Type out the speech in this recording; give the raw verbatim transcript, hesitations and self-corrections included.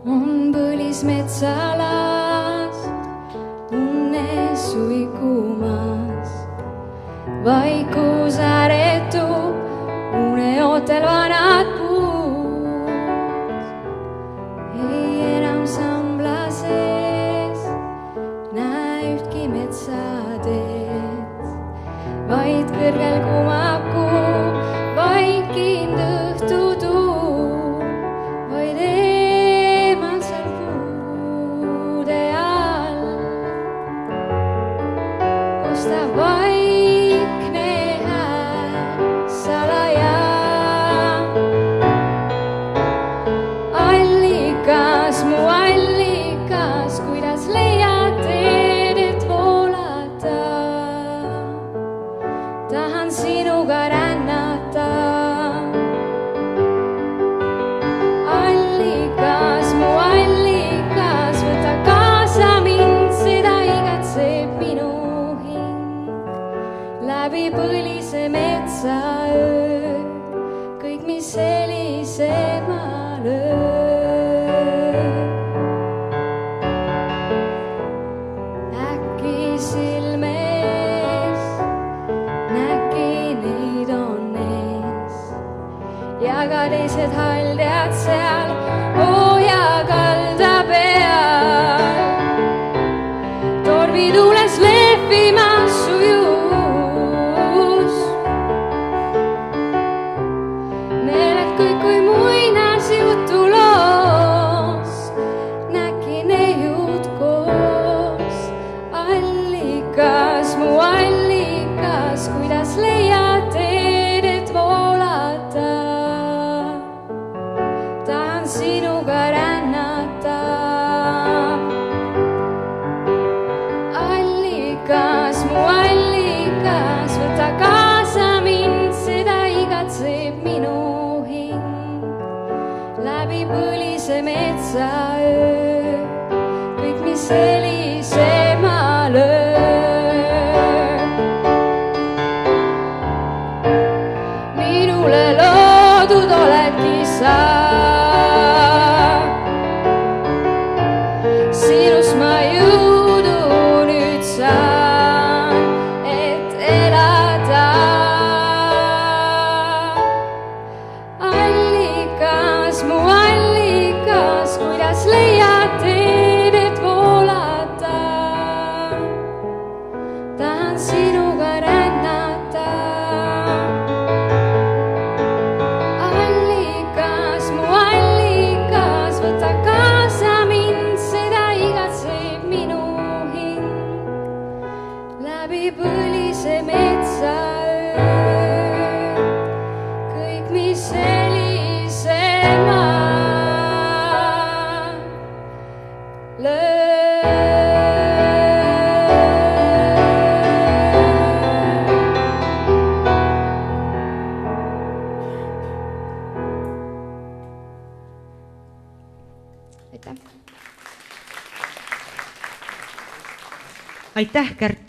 on põlismetsalas, unne suikumas, vaikus ääretu, uneootel vanad puud. Ei enam sambla sees näe ühtki metsateed, vaid kõrgel kumab kuu, vaid kind õhtutuul, vaid eemal seal puude all kostab vaikne hääl salaja. Allikas, mu allikas, kuidas leiad teed, et voolata? Tahan sinuga rännata. Allikas, mu allikas, võta kaasa mind, seda igatseb minu hing. Läbi põlise metsa öö, kõik, mis helisema lööb. Äkki silmes näki neid on ees ja ka teised haldjad seal hooja kalda peal. Tormituules lehvimas sujus meeled kõik kui muinasjutuloos, näki neiud koos. Allikas, mu allikas, kuidas leiad teed, et voolata? Tahan sinuga rännata. Allikas, mu allikas, võta kaasa mind, seda igatseb minu hing. Läbi põlise metsa öö, kõik, mis helisema lööb. Minule loodud oledki sa, sinust ma jõudu nüüd saan, et elada. Allikas, mu allikas, kuidas leiad teed, et voolata? Tahan sinuga rännata. Allikas, mu allikas, võta kaasa mind, seda igatseb minu hing. Läbi põlise metsa öö, kõik, mis helisema lööb. Aitäh, Kärt!